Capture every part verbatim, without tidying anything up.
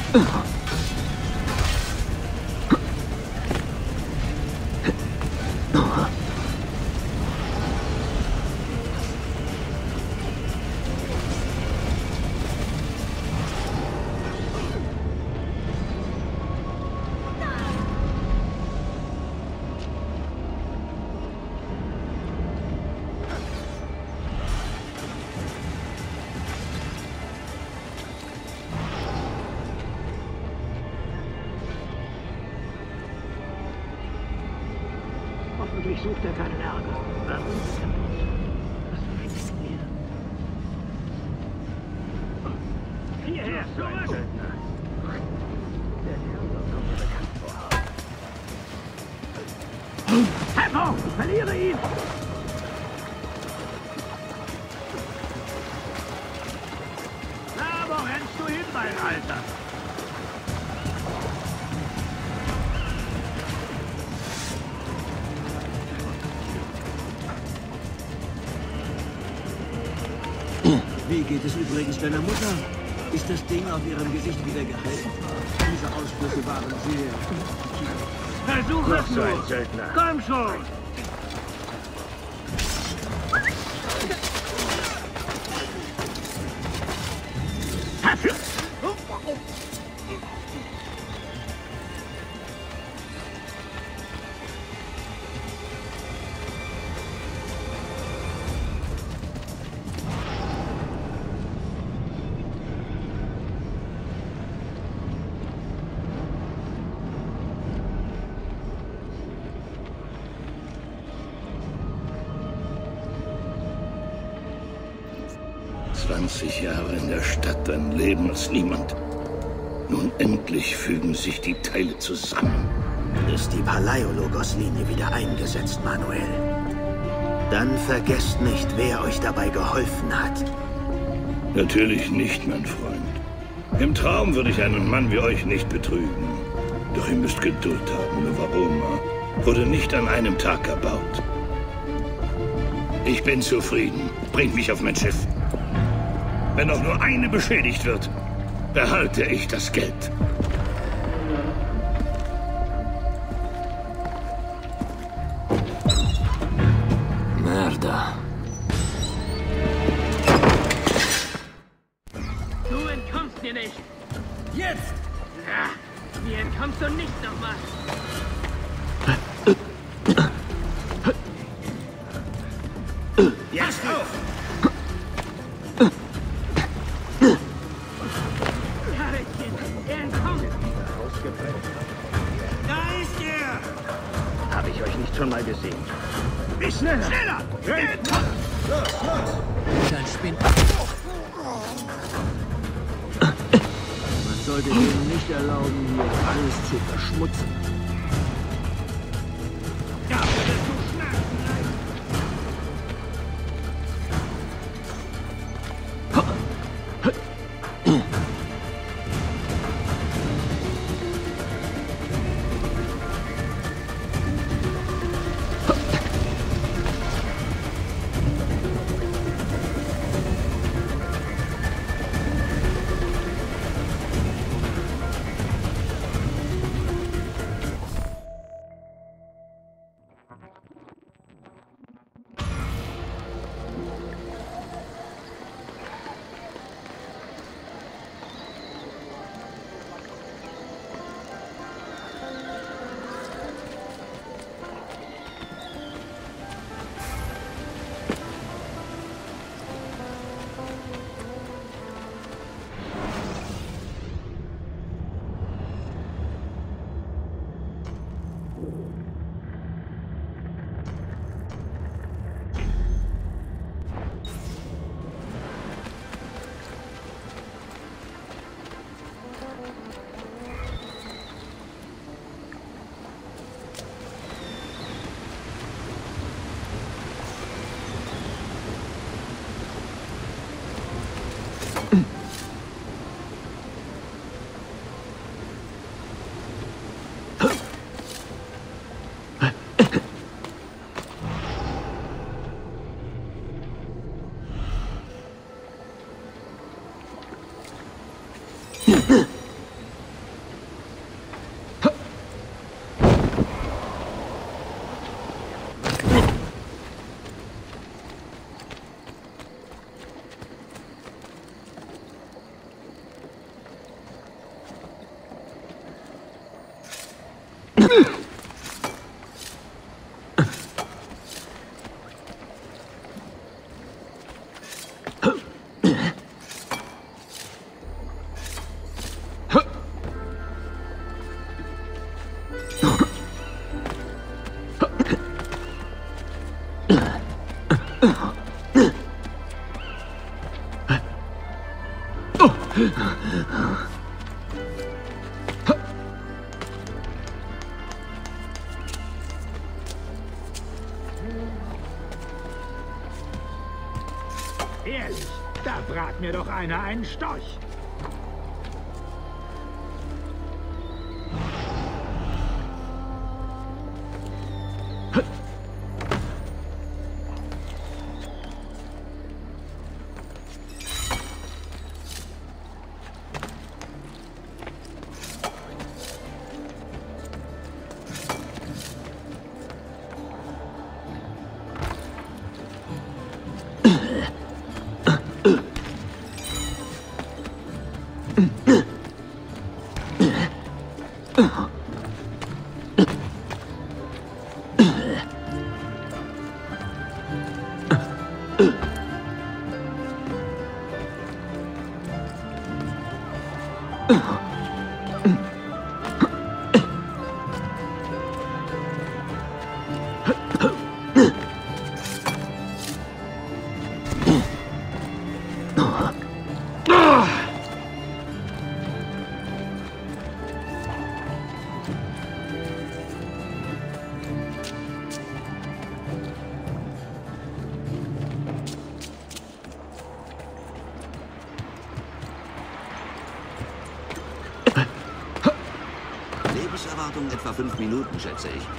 Hoffentlich sucht er keinen Ärger. Warum ist er nicht? Was wünscht ihr? Hierher, so ein Söldner. Der Herr kommt mir bekannt vor. Tempo! Ich verliere ihn! Na, wo rennst du hin, mein Alter? Wie geht es übrigens deiner Mutter? Ist das Ding auf ihrem Gesicht wieder geheilt? Diese Ausbrüche waren sehr... Versuch es nur! Söldner. Komm schon! zwanzig Jahre in der Stadt, ein Leben als niemand. Nun endlich fügen sich die Teile zusammen. Ist die Palaiologos-Linie wieder eingesetzt, Manuel? Dann vergesst nicht, wer euch dabei geholfen hat. Natürlich nicht, mein Freund. Im Traum würde ich einen Mann wie euch nicht betrügen. Doch ihr müsst Geduld haben. Nuvaroma wurde nicht an einem Tag erbaut. Ich bin zufrieden. Bringt mich auf mein Schiff. Wenn auch nur eine beschädigt wird, behalte ich das Geld. Mörder. Du entkommst mir nicht! Jetzt! Ja, mir entkommst du nicht nochmal! Jetzt auf! Er entkommt! Da ist er! Habe ich euch nicht schon mal gesehen? Wie schneller! Schneller! Los, los! Dann spinnt... Man sollte denen nicht erlauben, hier alles zu verschmutzen. Ja, willst du schnappen? Ehrlich, da brat mir doch einer einen Storch. Lebenserwartung etwa fünf Minuten, schätze ich.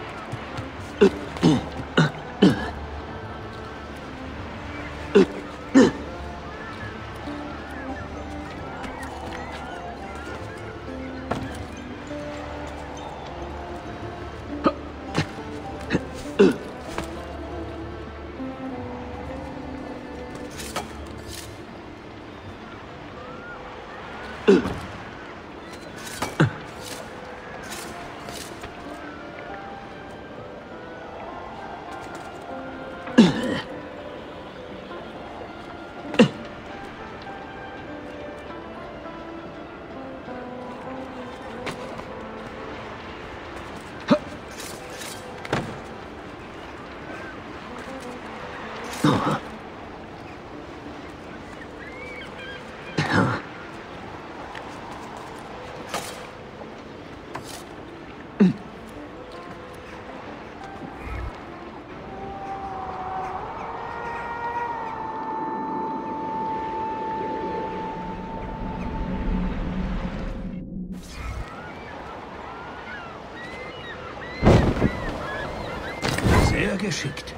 Sehr geschickt.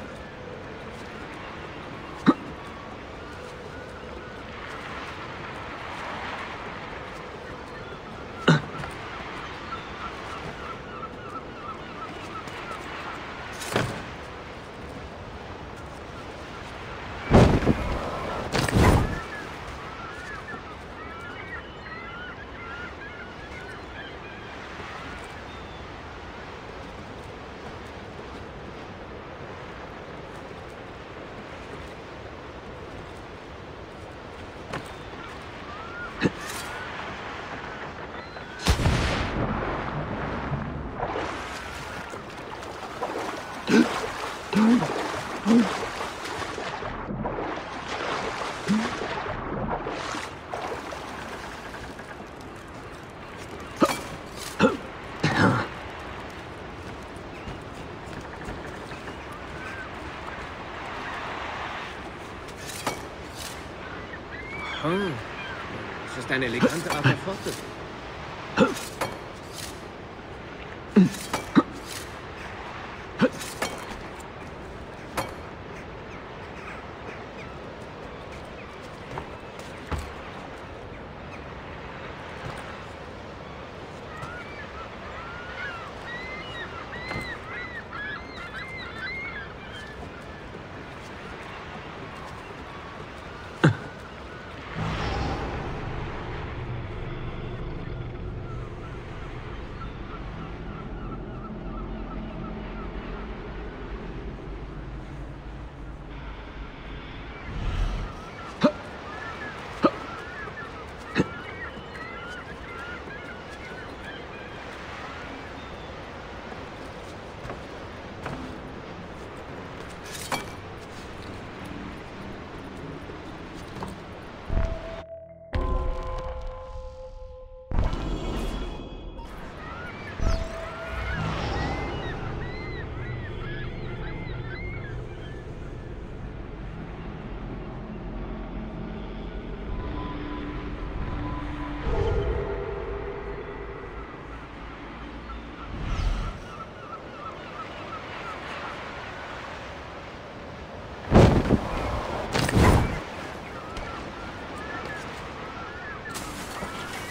Hm. Das ist eine elegante Art der Fortbewegung.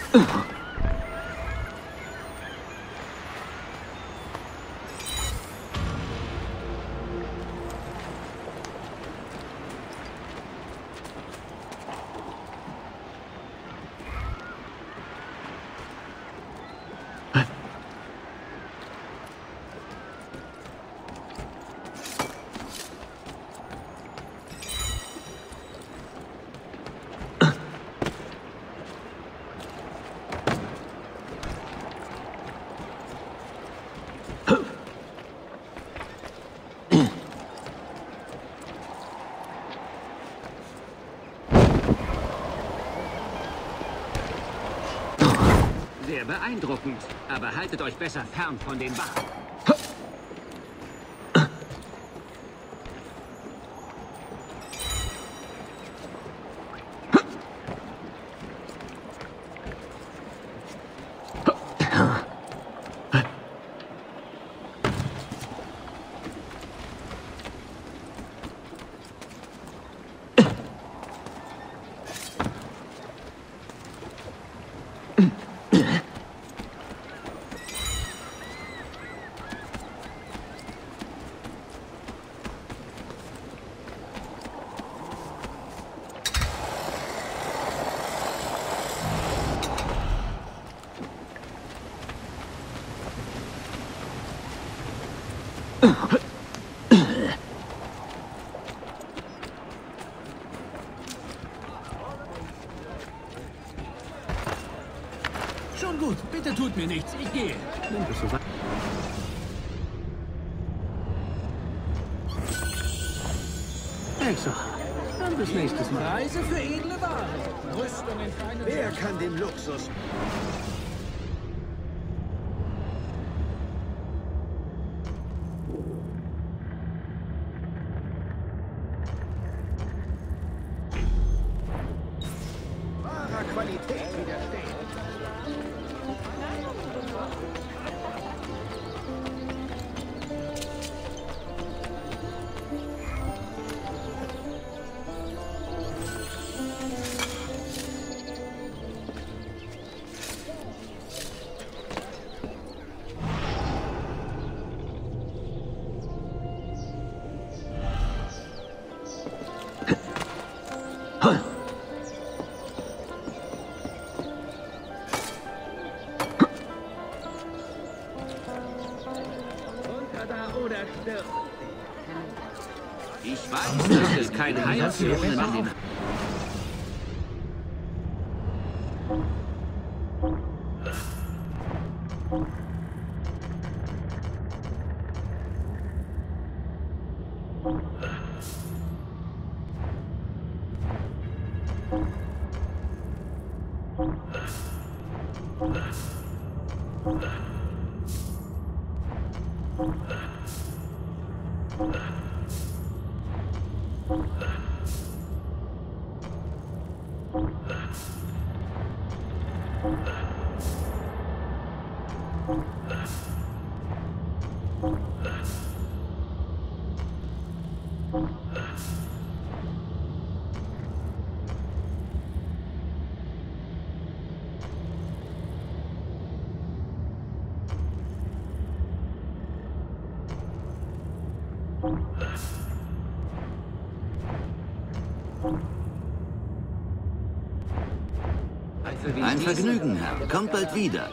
Sehr beeindruckend, aber haltet euch besser fern von den Wachen. Schon gut, bitte tut mir nichts, ich gehe. Nimm das so weit. Also, dann bis nächstes Mal. Preise für edle Ware. Rüstungen für eine... Wer kann den Luxus? Wahrer Qualität widerstehen. Ich weiß, dass es kein Heil für ohne Ein Vergnügen, Herr. Kommt bald wieder.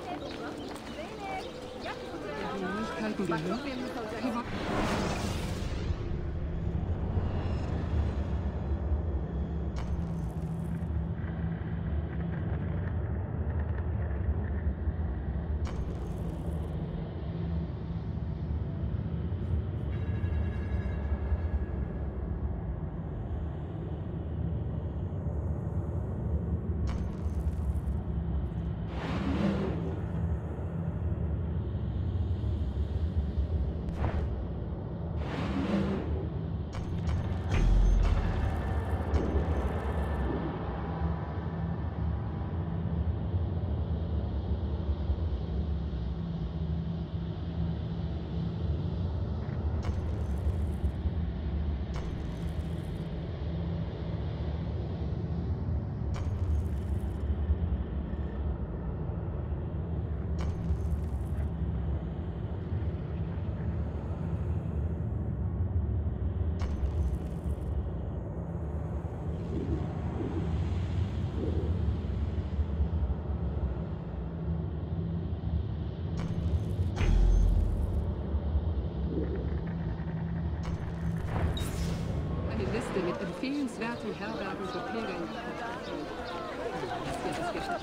empfehlenswerten Herbergen für Pilger. Das wird das Geschäft.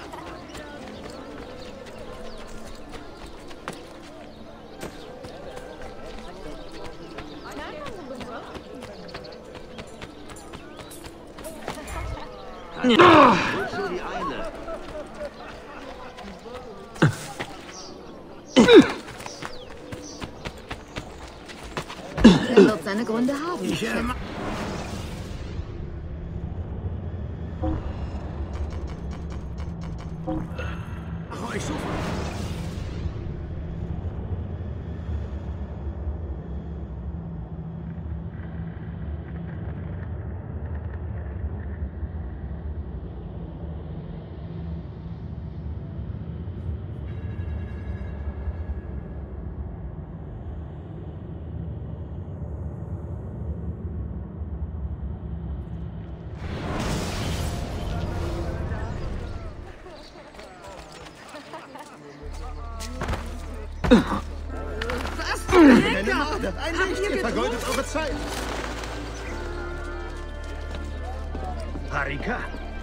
Wozu die Eile? Er wird seine Gründe haben. Ich, äh, Mach euch sofort. eine Morde, ein Licht, ihr vergeudet eure Zeit. Harika?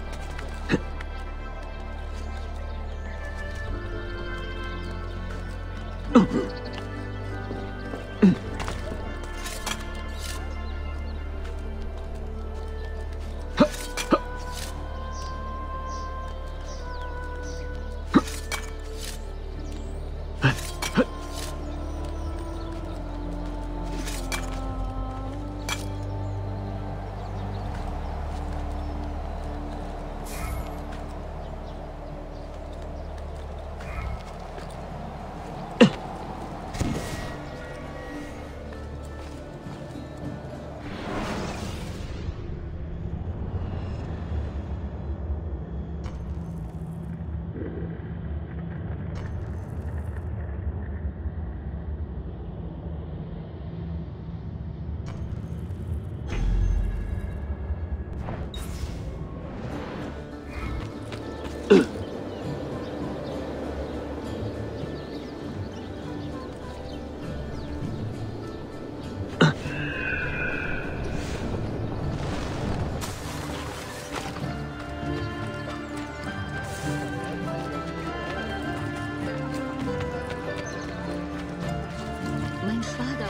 Mein Schwager.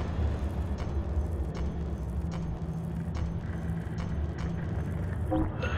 Äh.